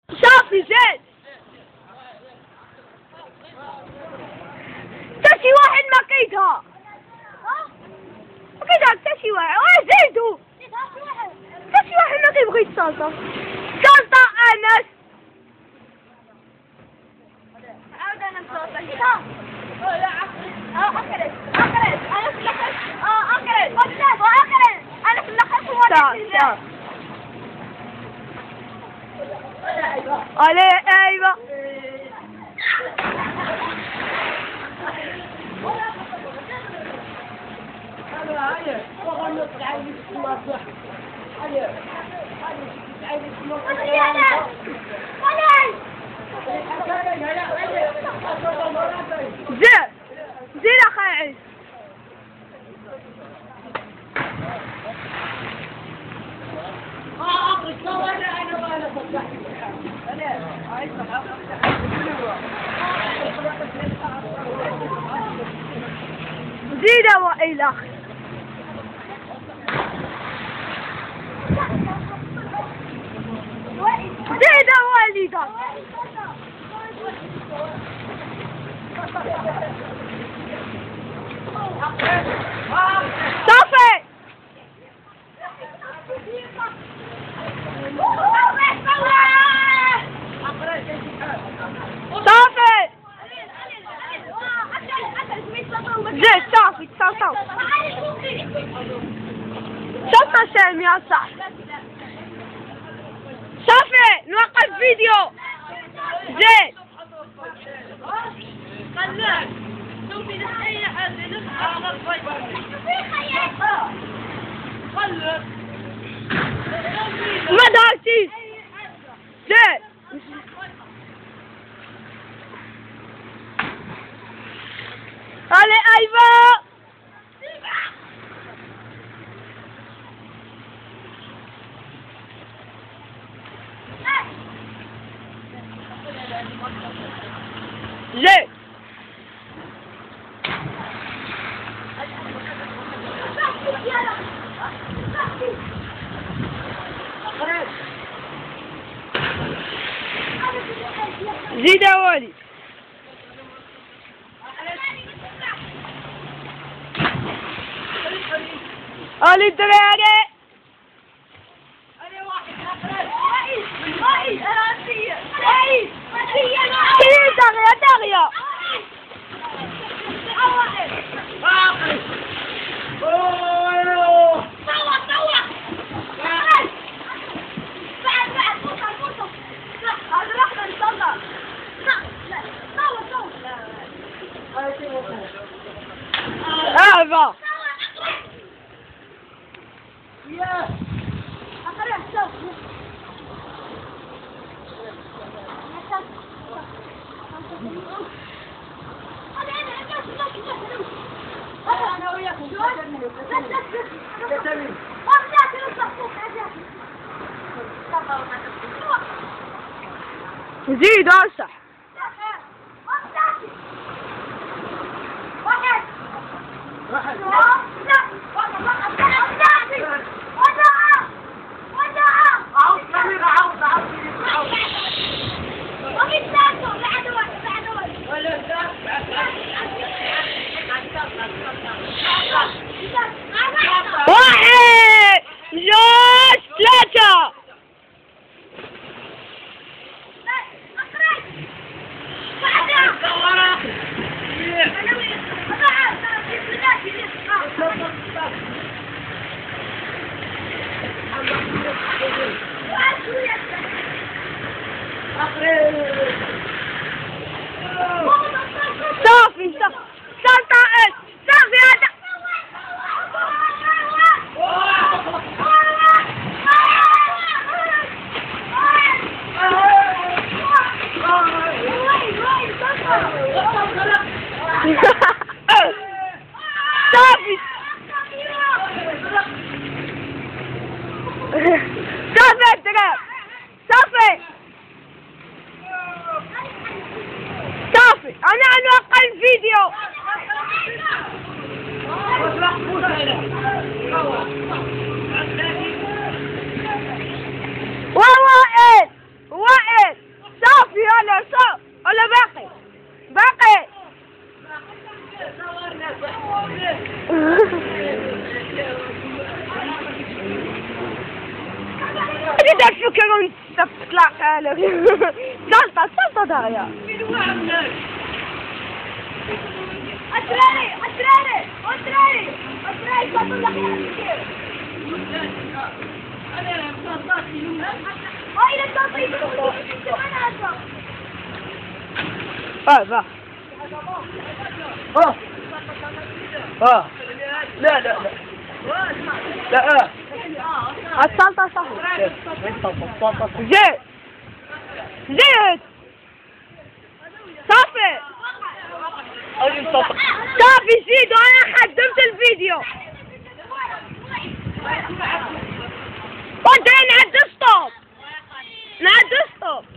صافي زاد. تا شي واحد ما كيدها. ما كيدها حتى شي واحد. زيدو. تا شي واحد ما كيبغي الصلصة. صلصة أنس. عاود أنا الصلصة كيدها. أكلت. أنا في اللحم. أكلت. وأكلت. أنا في اللحم هو تعال. عليه أيوة. زين أخي عيسى. زيد وإلى آخره. زيد والدك. صافي. صافي. زيد صافي تصاصو. صوت سامي يا صاحبي. صافي نوقف فيديو. زيد. ما دارتيش. زيد. علي أيوة. زيد. زيد يا ولي. علي الدراري. داغية. أعرف. زيد أصح. واحد جوج ثلاثة. صافي صافي هذا. صافي صافي الدراب. صافي انا نوقف الفيديو. وائل كانوا تطلع على سلطة دايا أسراري لا السلطة صح زيت صافي صافي زيدوا انا خدمت الفيديو وانت نعد ستوب